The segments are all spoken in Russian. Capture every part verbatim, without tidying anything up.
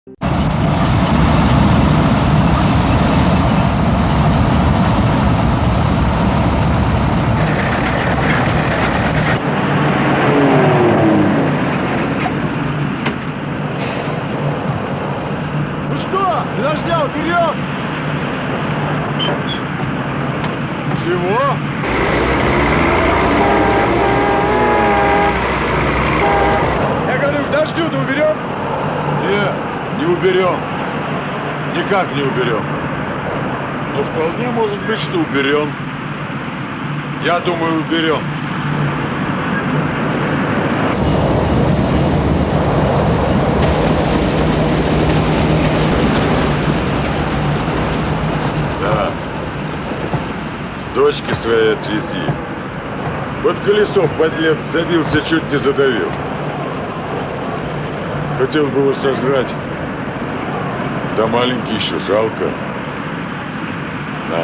Ну что, для дождя уберем? Чего? Я говорю, к дождю-то уберем? Не, не уберем. Никак не уберем. Но вполне может быть, что уберем. Я думаю, уберем. Да. Дочки своей отвези. Вот колесо, подлец, забился, чуть не задавил. Хотел было сожрать. Да маленький еще, жалко. На.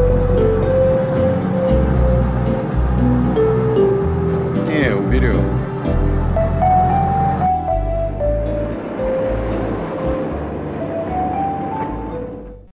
Не, уберем.